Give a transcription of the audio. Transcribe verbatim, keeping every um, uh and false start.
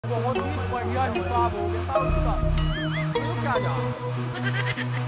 बहुत ही बढ़िया जवाब हो गया था उसका। तो क्या जा